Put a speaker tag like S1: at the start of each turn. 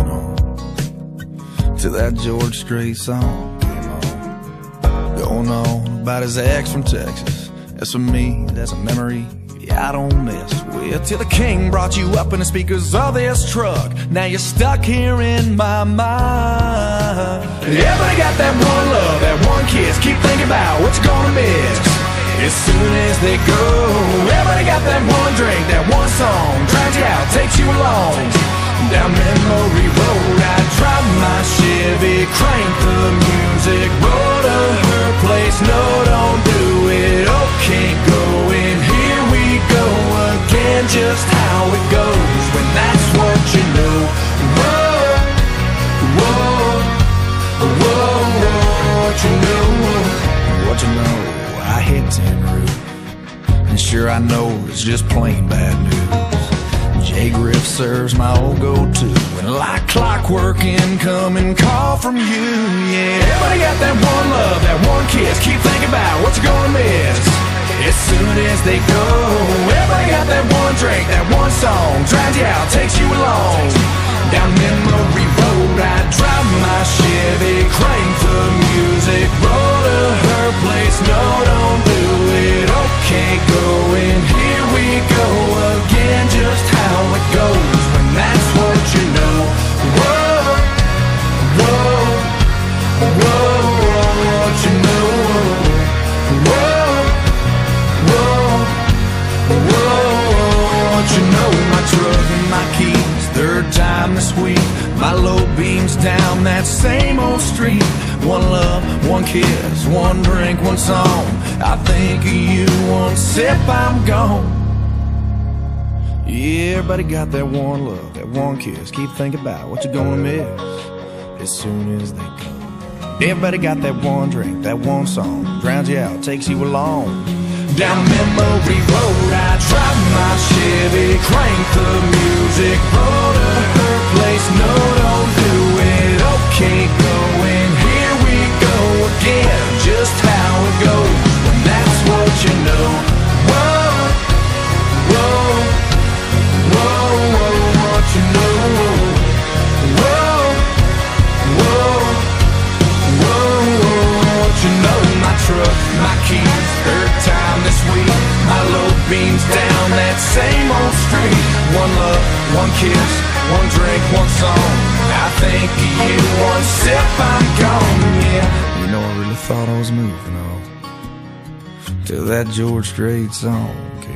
S1: moving on, till that George Strait song came on. Going on about his ex from Texas. As for me, that's a memory I don't mess with. Till the king brought you up in the speakers of this truck. Now you're stuck here in my mind. Everybody got that one love, that one kiss. Keep thinking about what you're gonna miss as soon as they go. Everybody got that one drink, that one song, drowns you out, takes you along down memory road. I drive my Chevy, crank the music, roll to her place. No, don't do it. Oh, can't go in. Here we go again. Just how it goes when that's what you know. Whoa, whoa, whoa, what you know, what you know. I hit Tin Roof, and sure I know it's just plain bad news. J Griff serves my old go-to, and like clockwork incoming call from you, yeah. Everybody got that one love, that one kiss. Keep thinking about what you're gonna miss as soon as they go. Everybody got that one drink, that one song, drowns you out, takes you along down memory road. I drive my Chevy, crank the music, roll to her place. No, don't do it. Okay, go in. Here we go again. Just how it goes when that's what you know. Whoa, whoa, whoa, what you know. Whoa, whoa, whoa, what you know. My truck and my keys, third time this week. My low beams down that same old street. One love, one kiss, one drink, one song. I think of you, one sip, I'm gone. Yeah, everybody got that one love, that one kiss. Keep thinking about what you're gonna miss as soon as they come. Everybody got that one drink, that one song, drowns you out, takes you along down memory road. I drive my Chevy, crank the music, roll to her place. No, don't do it. Okay, go in. Here we go again. Just how it goes when that's what you know. Whoa, whoa, whoa, whoa, what you know. Whoa, whoa, whoa, what you know. My truck, my keys, third time this week. My low beams down that same old street. One love, one kiss, one drink, one song. I think of you, one sip, I'm gone, yeah. You know, I really thought I was moving on till that George Strait song came